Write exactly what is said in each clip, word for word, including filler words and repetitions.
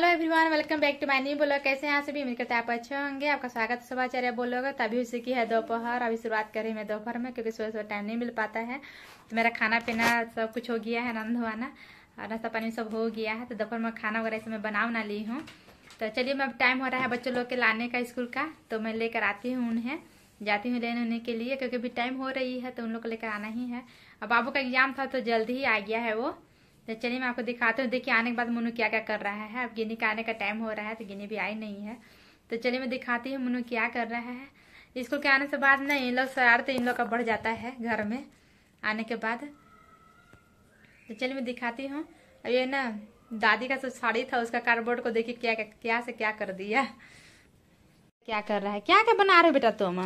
Hello everyone, welcome back to my new blog. कैसे हैं आप सभी? उम्मीद करते हैं आप अच्छे होंगे। आपका स्वागत सुबह बोलोगे तभी उसी की है दोपहर। अभी शुरुआत करी मैं दोपहर में, क्योंकि सुबह सुबह टाइम नहीं मिल पाता है। तो मेरा खाना पीना सब कुछ हो गया है, नंद धोना और नाश्ता पानी सब हो गया है। तो दोपहर में खाना वगैरह से मैं बना बना ली हूँ। तो चलिए, मैं टाइम हो रहा है बच्चों लोग के लाने का स्कूल का, तो मैं लेकर आती हूँ उन्हें, जाती हूँ लेने उन्हें के लिए, क्योंकि अभी टाइम हो रही है तो उन लोग को लेकर आना ही है। अब बाबू का एग्जाम था तो जल्दी ही आ गया है वो। तो चलिए मैं आपको दिखाती हूँ। देखिए आने के बाद मुन्नू क्या क्या कर रहा है। अब गिनी का आने का टाइम हो रहा है तो गिनी भी आई नहीं है। तो चलिए मैं दिखाती हूँ मुन्नू क्या कर रहा है। स्कूल के आने से बाद ना इन लोग शरारत इन लोग का बढ़ जाता है घर में आने के बाद। तो चलिए मैं दिखाती हूँ। अब ये ना दादी का जो साड़ी था उसका कार्डबोर्ड को देखिए क्या क्या क्या से क्या कर दिया। क्या कर रहा है, क्या क्या बना रहे हो बेटा तुम?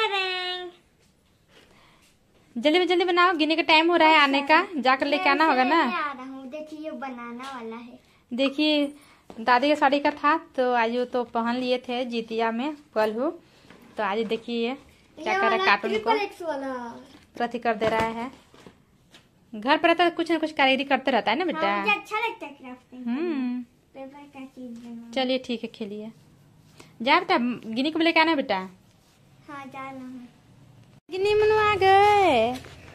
जल्दी में जल्दी बनाओ, गिनी का टाइम हो रहा है आने का, जाकर लेके आना होगा ना। देखिए बनाना वाला है। देखिए दादी का साड़ी का था तो आज वो तो पहन लिए थे जीतिया में कल हो। तो आज देखिए क्या कर रहा है, कार्टून को प्रति कर दे रहा है। घर पर रहता है कुछ ना कुछ कारीगरी करते रहता है ना बेटा। हाँ, मुझे अच्छा लगता है क्राफ्टिंग। हम्म पेपर का चीज बनाना। चलिए ठीक है, खेलिए। जा बेटा, गिनी को लेके आना बेटा। हाँ जाना है। गिनी मनु आ गए।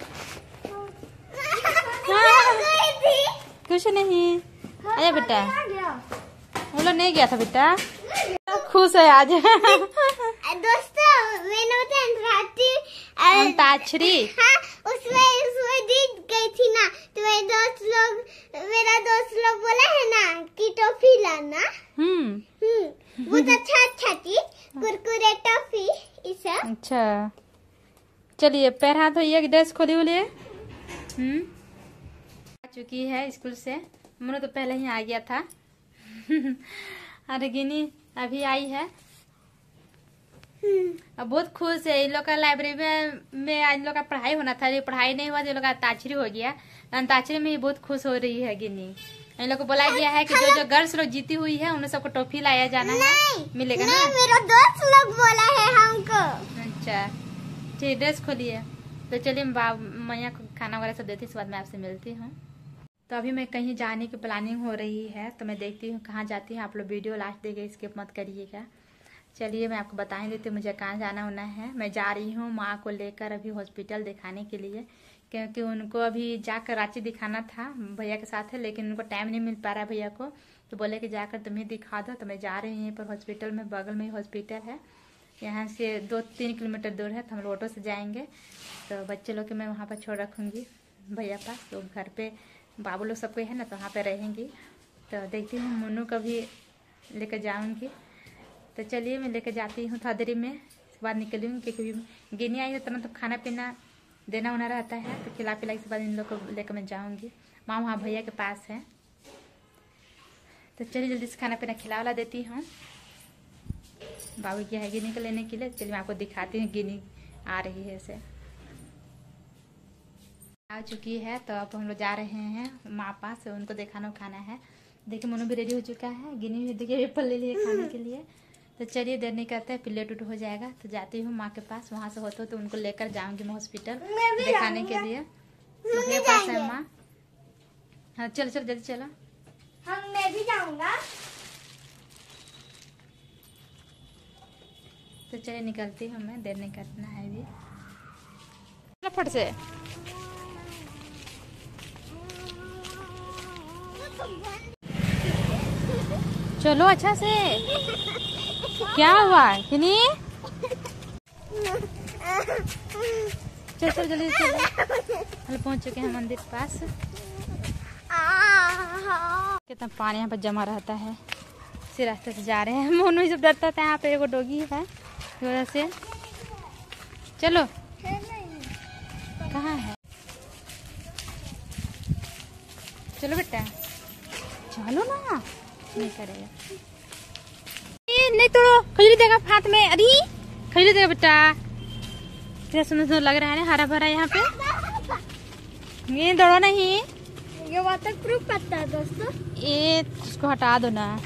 कुछ नहीं, आया बेटा। वो लोग नहीं गया था बेटा, खुश है आज। दोस्तों मैंने अंताक्षरी, हाँ, उसमें उसमें जीत गई थी ना, तो मेरे दोस्त लोग मेरा दोस्त लोग बोला है ना कि टॉफी लाना। हम्म हम्म बहुत अच्छा अच्छा चीज, कुरकुरे टॉफी ये सब। अच्छा चलिए, पैर हाथ धोइए, ड्रेस खोली बोलिए। हम्म आ चुकी है स्कूल से। मनु तो पहले ही आ गया था। अरे गिनी अभी आई है। अब बहुत खुश है। इन लोग का लाइब्रेरी में में इन लोग का पढ़ाई होना था, ये पढ़ाई नहीं हुआ, इन लोग का अंताक्षरी हो गया। अंताक्षरी में ही बहुत खुश हो रही है गिनी। इन लोग को बोला गया है कि जो जो गर्ल्स लोग जीती हुई है उन्हें सबको टॉफी लाया जाना है, मिलेगा ना। मेरा दोस्त लोग बोला है हमको। अच्छा ठीक, ड्रेस खोलिए। तो चलिए मैया को खाना वगैरह सब देती, इसके बाद मैं आपसे मिलती हूँ। तो अभी मैं कहीं जाने की प्लानिंग हो रही है, तो मैं देखती हूँ कहाँ जाती हूँ। आप लोग वीडियो लास्ट देखिए, स्किप मत करिएगा। चलिए मैं आपको बता ही देती हूँ मुझे कहाँ जाना होना है। मैं जा रही हूँ माँ को लेकर अभी हॉस्पिटल दिखाने के लिए, क्योंकि उनको अभी जाकर रांची दिखाना था भैया के साथ है, लेकिन उनको टाइम नहीं मिल पा रहा है भैया को। तो बोले कि जाकर तुम्हें दिखा दो। तो मैं जा रही हूँ यहीं पर हॉस्पिटल में, बगल में ही हॉस्पिटल है, यहाँ से दो तीन किलोमीटर दूर है। तो हम लोग ऑटो से जाएंगे। तो बच्चे लोग के मैं वहाँ पर छोड़ रखूँगी भैया पास। तो घर पे बाबू लोग सब कोई है ना, तो वहाँ पे रहेंगी। तो देखती हूँ मुन्नू को भी लेकर जाऊँगी। तो चलिए मैं लेकर जाती हूँ थोड़ा देरी में, इसके बाद निकलूँगी, क्योंकि गिनी आई है तुरंत तो खाना पीना देना होना रहता है। तो खिला पिला के बाद इन लोग को लेकर मैं जाऊँगी। माँ वहाँ भैया के पास है। तो चलिए जल्दी से खाना पीना खिला वाला देती हूँ। बाबू क्या है गिनी को लेने के लिए। चलिए मैं आपको दिखाती हूँ गिनी आ रही है इसे, आ चुकी है। तो अब हम लोग जा रहे हैं माँ पास, उनको दिखाना खाना है। देखिए मनु भी रेडी हो चुका है, गिनी भी देखिए एप्पल ले लिए खाने के लिए। तो चलिए देर नहीं करते हैं, फिर लेट उट हो जाएगा। तो जाती हूँ माँ के पास, वहाँ से होते हो तो उनको लेकर जाऊँगी मैं हॉस्पिटल दिखाने के लिए। मेरे पास है माँ। हाँ चलो चलो जल्दी चलो। हम मैं भी जाऊँगा। तो चलिए निकलती हूँ मैं, देर नहीं करना है अभी। फट से चलो अच्छा से। क्या हुआ किनी? चल चल जल्दी चलो। हम पहुंच चुके हैं मंदिर के पास। कितना पानी यहाँ पर जमा रहता है, इसी रास्ते से जा रहे हैं। मोनू जब डरता था, यहाँ पे एगो डॉगी है इस वजह से। चलो कहाँ है, चलो बेटा चलो ना, नहीं करेगा। नहीं तोड़ो, खजूरी देगा हाथ में। अरे खजूरी देगा बेटा, क्या सुंदर सुंदर लग रहा है ना, हरा भरा यहाँ पे। ये दौड़ो नहीं, ये वाटर प्रूफ पत्ता है दोस्तों। ये उसको हटा दो ना।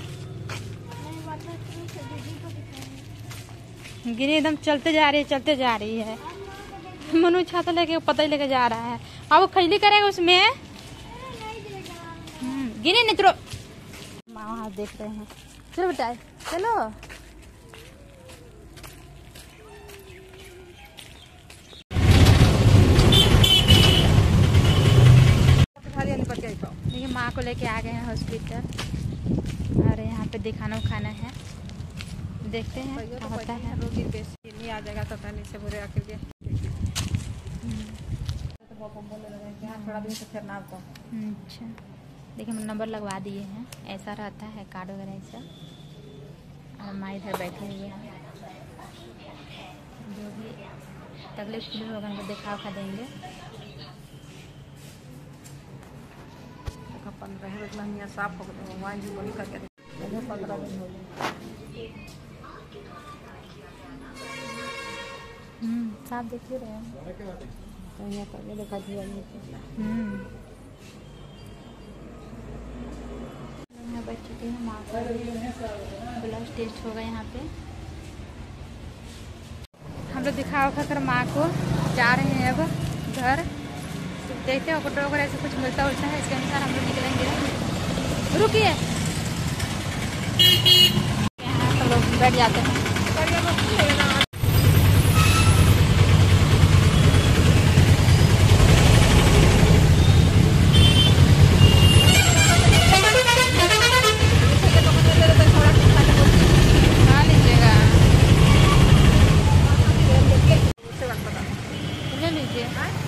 गिनी एकदम चलते जा रही है, चलते जा रही है। मनु छाता लेके पता ही लेके जा रहा है। अब वो खजली करेगा उसमें। गिनी नहीं तो माँ वहाँ देख रहे हैं। चलो बेटा चलो। देखिए माँ को लेके आ गए हैं हॉस्पिटल और यहाँ पे दिखाना उखाना है, देखते हैं क्या होता है। रोगी बेसी नहीं आ जाएगा तो पानी से बुरे आके लिए थोड़ा दिन से फिर ना तो। अच्छा देखिए हम नंबर लगवा दिए हैं, ऐसा रहता है कार्ड वगैरह ऐसा। और माँ इधर बैठे हुए हैं, जो भी तकलीफ फील होगा उनको दिखा खा देंगे। पंद्रह महीना साफ हो गए वहाँ भी वही करके पंद्रह दिन हो गए। हम्म साफ देखिए रहे हैं तो यहाँ करके देखा दिया हम्म यहाँ बैठ चुके हैं। माँ का ब्लड टेस्ट होगा यहाँ पे। हम लोग दिखा उखा कर माँ को जा रहे हैं अब घर। देखते हैं ऑटो वगैरह ऐसे कुछ मिलता उलता है, इसके अनुसार हम लोग निकलेंगे। रुकिए यहाँ सब लोग बैठ जाते हैं। खा लीजिएगा, ले लीजिए।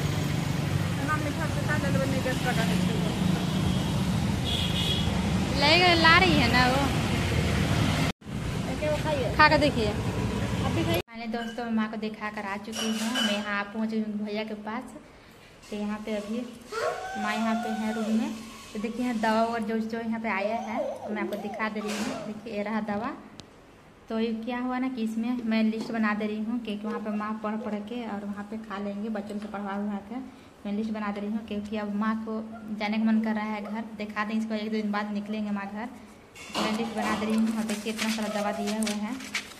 ले ला रही है ना वो, खा कर देखिए। मैंने दोस्तों माँ को दिखा कर आ चुकी हूँ। मैं यहाँ पहुँची हूँ भैया के पास। तो यहाँ पे अभी माँ यहाँ पे है रूम में। तो देखिए यहाँ दवा और जो जो यहाँ पे आया है तो मैं आपको दिखा दे रही हूँ। देखिए ये रहा दवा। तो ये क्या हुआ ना कि इसमें मैं लिस्ट बना दे रही हूँ क्योंकि वहाँ पे माँ पढ़ पढ़ के और वहाँ पे खा लेंगे, बच्चों से पढ़वा हुआ के मैं लिस्ट बना दे रही हूँ क्योंकि अब माँ को जाने का मन कर रहा है घर। दिखा दें इसको, एक दो दिन बाद निकलेंगे माँ घर। मैं लिस्ट बना दे रही हूँ। और देखिए इतना सारा दवा दिया हुआ है,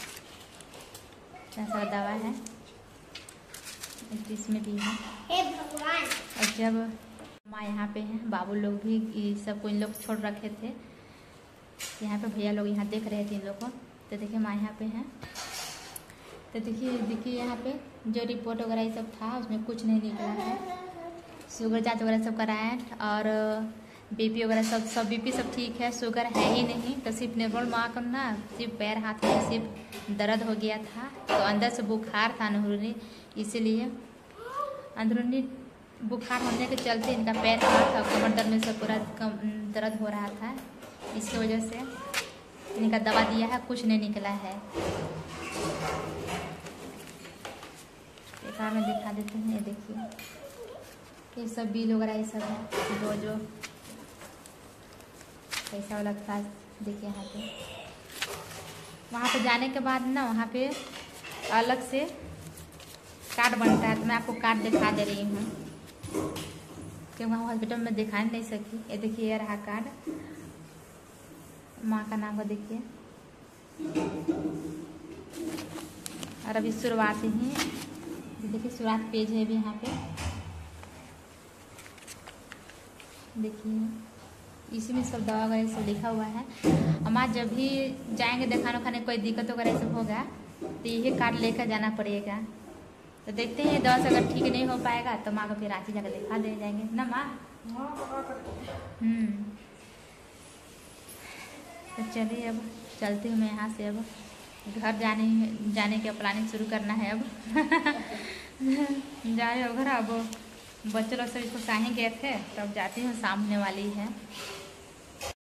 इतना सारा दवा है इसमें भी है। और जब माँ यहाँ पे हैं, बाबू लोग भी सबको इन लोग छोड़ रखे थे। यहाँ पे भैया लोग यहाँ देख रहे थे इन लोग को। तो देखिए माँ यहाँ पे हैं। तो देखिए देखिए यहाँ पे जो रिपोर्ट वगैरह ये सब था उसमें कुछ नहीं निकला है। शुगर जांच वगैरह सब कराया और बीपी वगैरह सब सब बीपी सब ठीक है, शुगर है ही नहीं। तो सिर्फ निर्मल माँ को ना सिर्फ पैर हाथ में सिर्फ दर्द हो गया था। तो अंदर से बुखार था अंदरूनी, इसीलिए अंदरूनी बुखार होने के चलते इनका पैर हाथ और कमर दर्द में सब पूरा दर्द हो रहा था। इसकी वजह से इनका दवा दिया है, कुछ नहीं निकला है। एक बार में दिखा देते हैं। ये देखिए ये सब बिल वगैरह ये सब है जो जो पैसा वाला था। देखिए यहाँ पे वहाँ पे जाने के बाद ना वहाँ पे अलग से कार्ड बनता है। तो मैं आपको कार्ड दिखा दे रही हूँ क्योंकि वहाँ हॉस्पिटल में दिखा नहीं सकी। ये देखिए ये रहा कार्ड, माँ का नाम का देखिए। और अभी शुरुआत ही देखिए, शुरुआत पेज है अभी यहाँ पे। देखिए इसी में सब दवा वगैरह सब लिखा हुआ है। और माँ जब भी जाएंगे दिखाने खाने कोई दिक्कत वगैरह सब होगा तो यही कार्ड लेकर जाना पड़ेगा। तो देखते हैं दवा से अगर ठीक नहीं हो पाएगा तो माँ को फिर रांची जाकर दिखा दे जाएंगे ना माँ। हम्म तो चलिए अब चलती हूँ मैं यहाँ से। अब घर जाने जाने की प्लानिंग शुरू करना है। अब जाए घर। अब बच्चे लोग सब इसको कहीं गए थे, तब जाती हूँ, शाम होने वाली है।